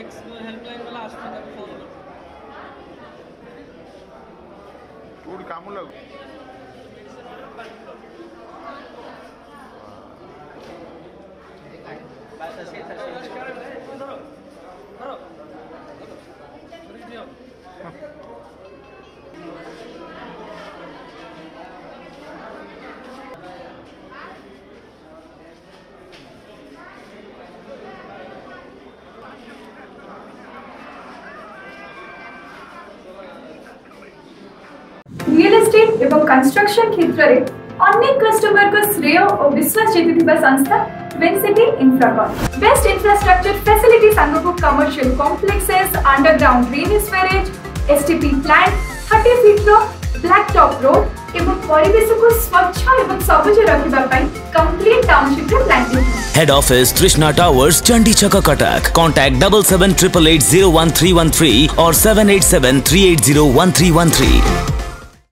helpline वाला आसुना तक phone कर कोड काम लगो रियल एस्टेट एवं कंस्ट्रक्शन क्षेत्र में अनेक कस्टमर को श्रेय और विश्वास जीतुथिबा संस्था Wincity Infracon best infrastructure facility सांगको commercial complexes underground drainage storage STP plant 30 feet रो ब्लैक टॉप रोड एवं परिवेश को स्वच्छ एवं सबुज रखिबा पई कंप्लीट टाउनशिप रे plantation head office Krishna towers Chandi Chhaka Cuttack contact 7788801313 और 7873801313